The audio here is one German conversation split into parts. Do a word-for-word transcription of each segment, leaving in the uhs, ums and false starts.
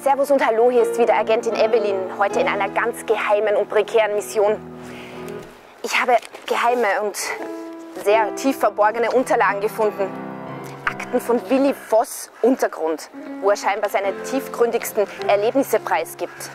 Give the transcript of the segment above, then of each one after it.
Servus und Hallo, hier ist wieder Agentin Evelyn, heute in einer ganz geheimen und prekären Mission. Ich habe geheime und sehr tief verborgene Unterlagen gefunden. Akten von Willi Voss Untergrund, wo er scheinbar seine tiefgründigsten Erlebnisse preisgibt.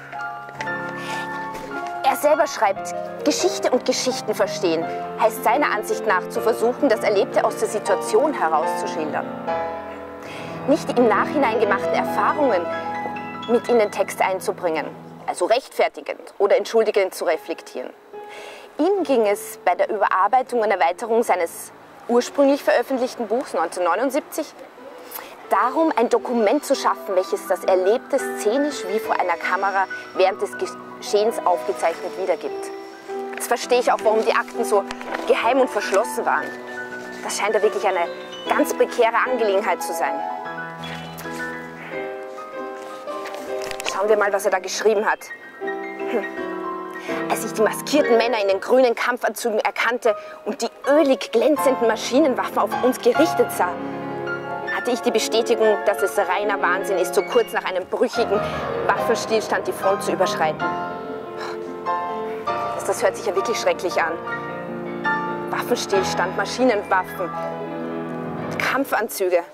Er selber schreibt, Geschichte und Geschichten verstehen, heißt seiner Ansicht nach zu versuchen, das Erlebte aus der Situation herauszuschildern. Nicht die im Nachhinein gemachten Erfahrungen mit in den Text einzubringen, also rechtfertigend oder entschuldigend zu reflektieren. Ihm ging es bei der Überarbeitung und Erweiterung seines ursprünglich veröffentlichten Buchs neunzehnhundertneunundsiebzig darum, ein Dokument zu schaffen, welches das Erlebte szenisch wie vor einer Kamera während des Geschehens aufgezeichnet wiedergibt. Jetzt verstehe ich auch, warum die Akten so geheim und verschlossen waren. Das scheint ja wirklich eine ganz prekäre Angelegenheit zu sein. Schauen wir mal, was er da geschrieben hat. Hm. Als ich die maskierten Männer in den grünen Kampfanzügen erkannte und die ölig glänzenden Maschinenwaffen auf uns gerichtet sah, hatte ich die Bestätigung, dass es reiner Wahnsinn ist, so kurz nach einem brüchigen Waffenstillstand die Front zu überschreiten. Das, das hört sich ja wirklich schrecklich an. Waffenstillstand, Maschinenwaffen, Kampfanzüge.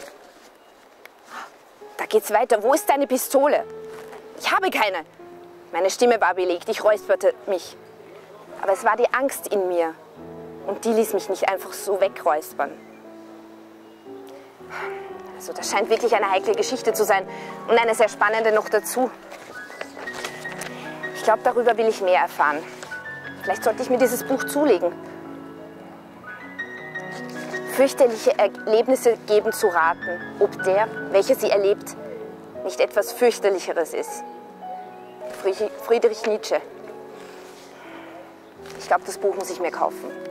Da geht's weiter. Wo ist deine Pistole? Ich habe keine. Meine Stimme war belegt, ich räusperte mich. Aber es war die Angst in mir und die ließ mich nicht einfach so wegräuspern. Also das scheint wirklich eine heikle Geschichte zu sein und eine sehr spannende noch dazu. Ich glaube, darüber will ich mehr erfahren. Vielleicht sollte ich mir dieses Buch zulegen. Fürchterliche Erlebnisse geben zu raten, ob der, welcher sie erlebt, nicht etwas Fürchterlicheres ist. Friedrich Nietzsche. Ich glaube, das Buch muss ich mir kaufen.